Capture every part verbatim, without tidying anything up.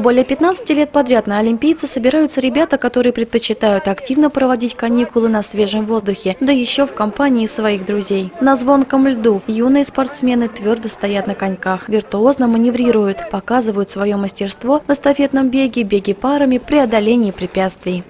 Более пятнадцати лет подряд на олимпийцы собираются ребята, которые предпочитают активно проводить каникулы на свежем воздухе, да еще в компании своих друзей. На звонком льду юные спортсмены твердо стоят на коньках, виртуозно маневрируют, показывают свое мастерство в эстафетном беге, беге парами, преодолении препятствий.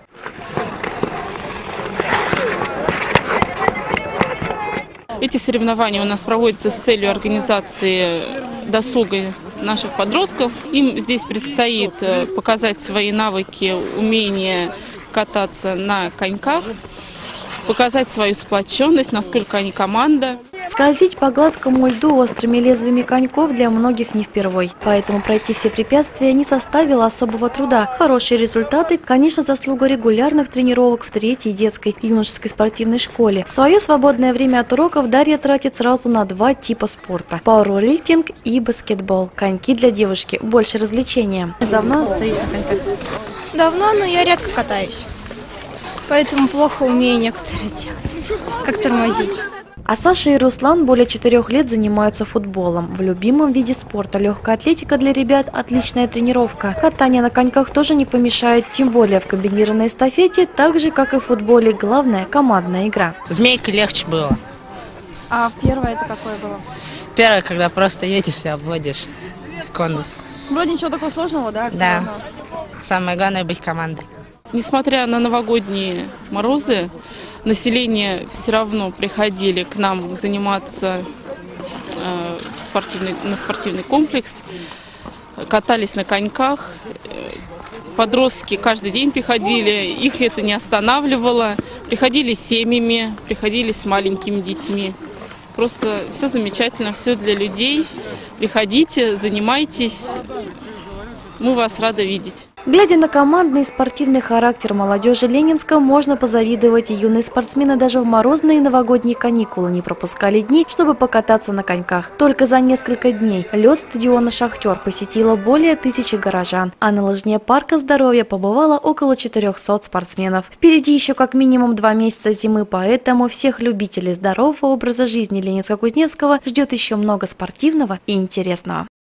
Эти соревнования у нас проводятся с целью организации досуга наших подростков. Им здесь предстоит показать свои навыки, умение кататься на коньках, показать свою сплоченность, насколько они команда. Скользить по гладкому льду острыми лезвиями коньков для многих не впервой. Поэтому пройти все препятствия не составило особого труда. Хорошие результаты, конечно, заслуга регулярных тренировок в третьей детской юношеской спортивной школе. Свое свободное время от уроков Дарья тратит сразу на два типа спорта – пауэрлифтинг и баскетбол. Коньки для девушки – больше развлечения. Давно стоишь на коньках? Давно, но я редко катаюсь. Поэтому плохо умею некоторые делать, как тормозить. А Саша и Руслан более четырех лет занимаются футболом. В любимом виде спорта легкая атлетика для ребят – отличная тренировка. Катание на коньках тоже не помешает, тем более в комбинированной эстафете, так же, как и в футболе, главная командная игра. Змейка легче было. А первое это какое было? Первое, когда просто едешь и обводишь конус. Вроде ничего такого сложного, да? Все Да. равно. Самое главное быть командой. Несмотря на новогодние морозы, население все равно приходили к нам заниматься э, спортивный, на спортивный комплекс, катались на коньках. Подростки каждый день приходили, их это не останавливало. Приходили с семьями, приходили с маленькими детьми. Просто все замечательно, все для людей. Приходите, занимайтесь, мы вас рады видеть. Глядя на командный и спортивный характер молодежи Ленинска, можно позавидовать, и юные спортсмены даже в морозные новогодние каникулы не пропускали дни, чтобы покататься на коньках. Только за несколько дней лед стадиона «Шахтер» посетило более тысячи горожан, а на лыжне парка здоровья побывало около четырёхсот спортсменов. Впереди еще как минимум два месяца зимы, поэтому всех любителей здорового образа жизни Ленинска-Кузнецкого ждет еще много спортивного и интересного.